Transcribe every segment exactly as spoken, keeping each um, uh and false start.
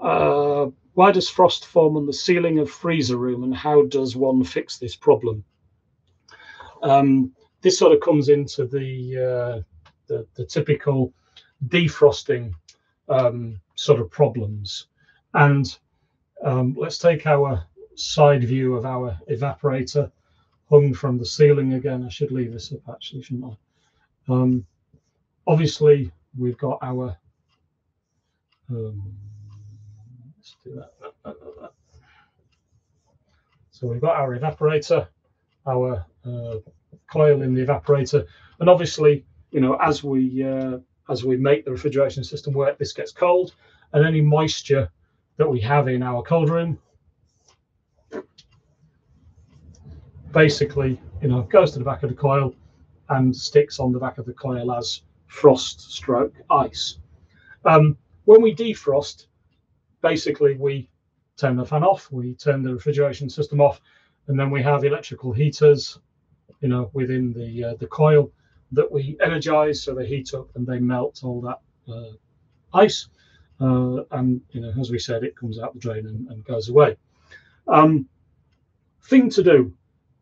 uh, why does frost form on the ceiling of freezer room, and how does one fix this problem? Um, this sort of comes into the uh, the, the typical defrosting um, sort of problems. And um, let's take our side view of our evaporator hung from the ceiling again. I should leave this up actually, shouldn't I? Um, obviously, we've got our um, let's do that, that, that, that. So we've got our evaporator, our uh, coil in the evaporator, and obviously, you know, as we uh, as we make the refrigeration system work, this gets cold, and any moisture that we have in our cold room basically, you know, goes to the back of the coil and sticks on the back of the coil as frost stroke ice. Um, when we defrost, basically we turn the fan off, we turn the refrigeration system off, and then we have electrical heaters, you know, within the uh, the coil that we energize, so they heat up and they melt all that uh, ice, uh, and you know, as we said, it comes out the drain and, and goes away. Um, thing to do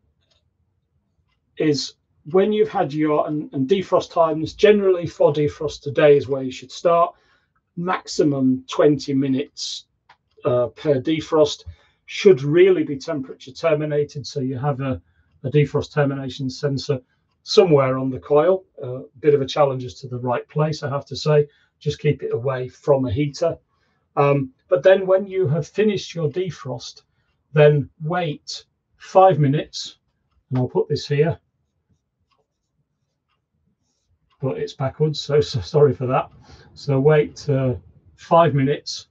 is when you've had your and, and defrost times, generally for defrost today is where you should start. Maximum twenty minutes uh, per defrost, should really be temperature terminated, so you have a, a defrost termination sensor somewhere on the coil. A uh, bit of a challenge as to the right place, I have to say. Just keep it away from a heater. Um, but then when you have finished your defrost, then wait five minutes, and I'll put this here, but it's backwards, so, so sorry for that. So wait uh, five minutes.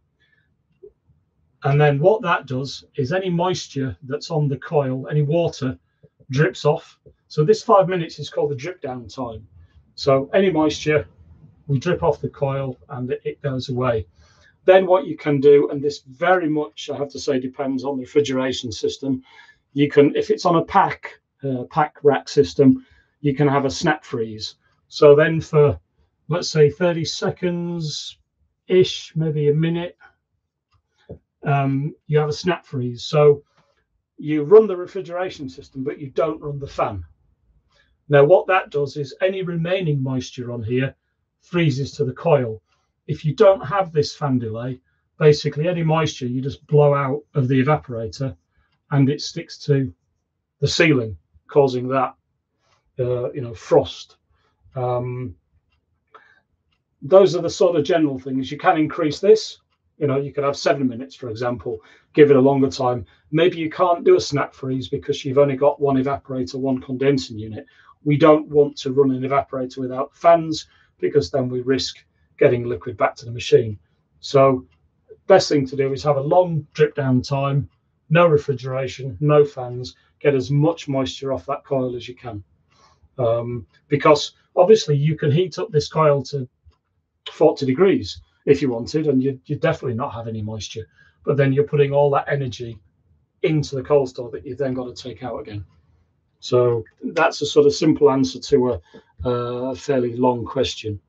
And then what that does is any moisture that's on the coil, any water, drips off. So this five minutes is called the drip down time. So any moisture, we drip off the coil and it, it goes away. Then what you can do, and this very much, I have to say, depends on the refrigeration system. You can, if it's on a pack, uh, pack rack system, you can have a snap freeze. So then for, let's say, thirty seconds-ish, maybe a minute, um, you have a snap freeze. So you run the refrigeration system, but you don't run the fan. Now, what that does is any remaining moisture on here freezes to the coil. If you don't have this fan delay, basically any moisture you just blow out of the evaporator and it sticks to the ceiling, causing that, uh, you know, frost. Um, those are the sort of general things. You can increase this. You know, you could have seven minutes, for example, give it a longer time. Maybe you can't do a snap freeze because you've only got one evaporator, one condensing unit. We don't want to run an evaporator without fans because then we risk getting liquid back to the machine. So best thing to do is have a long drip down time, no refrigeration, no fans, get as much moisture off that coil as you can. Um, because obviously you can heat up this coil to forty degrees if you wanted, and you, you definitely not have any moisture, but then you're putting all that energy into the cold store that you've then got to take out again. So that's a sort of simple answer to a, a fairly long question.